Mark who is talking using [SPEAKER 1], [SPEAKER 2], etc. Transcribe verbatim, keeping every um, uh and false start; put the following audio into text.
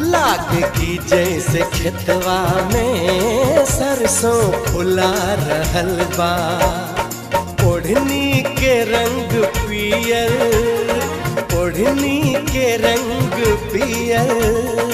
[SPEAKER 1] लागे की जैसे खेतवा में सरसों फुला रहल बा। ओढ़नी के रंग पियर, ओढ़नी के रंग पियर,